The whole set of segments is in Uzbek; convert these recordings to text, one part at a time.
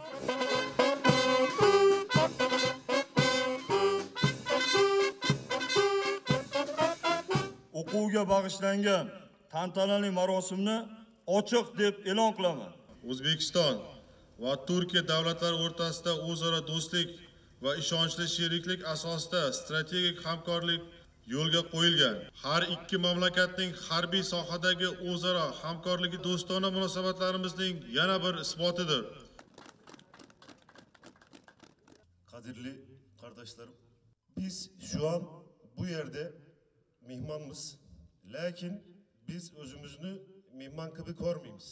O'quvga bag'ishlangan tantanali marosimni ochiq deb e'lon qilaman. O'zbekiston va Turkiya davlatlari o'rtasida o'zaro do'stlik va ishonchli sheriklik asosida strategik hamkorlik yo'lga qo'yilgan. Har ikki mamlakatning harbiy sohadagi o'zaro hamkorligi do'stona munosabatlarimizning yana bir isbotidir. Kadirli kardeşlerim, biz şu an bu yerde mihmanımız. Lakin biz özümüzü mihman gibi görmeyimiz.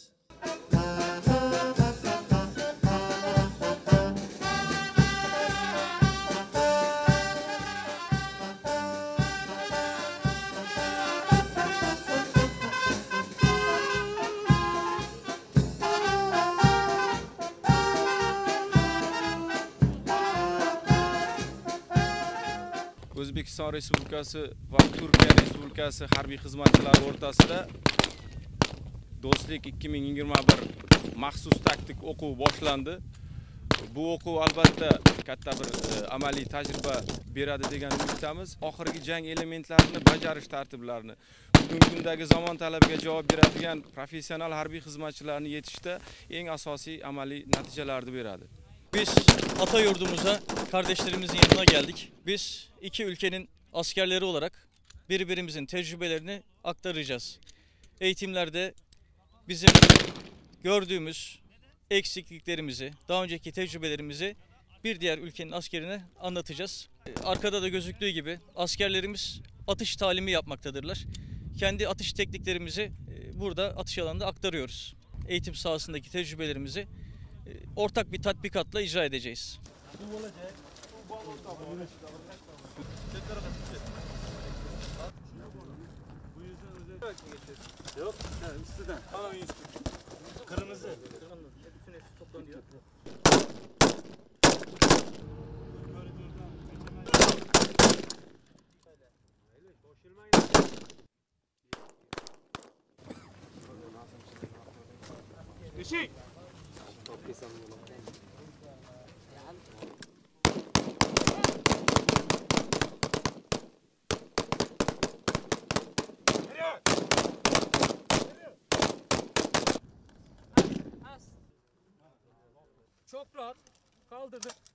O'zbekiston Respublikasi va Turkiya Respublikasi harbiy xizmatchilari o'rtasida Do'stlik 2021 maxsus taktik o'quv boshlandi. Bu o'quv albatta katta bir amaliy tajriba beradi degan umiddamiz. Oxirgi jang elementlarini bajarish tartiblarini, bugungi kundagi zamon talabiga javob beradigan professional harbiy xizmatchilarni yetishda eng asosiy amaliy natijalarni beradi. Biz ata yurdumuza kardeşlerimizin yanına geldik. Biz iki ülkenin askerleri olarak birbirimizin tecrübelerini aktaracağız. Eğitimlerde bizim gördüğümüz eksikliklerimizi, daha önceki tecrübelerimizi bir diğer ülkenin askerine anlatacağız. Arkada da gözüktüğü gibi askerlerimiz atış talimi yapmaktadırlar. Kendi atış tekniklerimizi burada atış alanında aktarıyoruz. Eğitim sahasındaki tecrübelerimizi ortak bir tatbikatla icra edeceğiz. Yok, üstüden. Tamam, üstü. Kırmızı. Bütün hepsi toplanıyor. Işık. Çok rahat kaldırdık.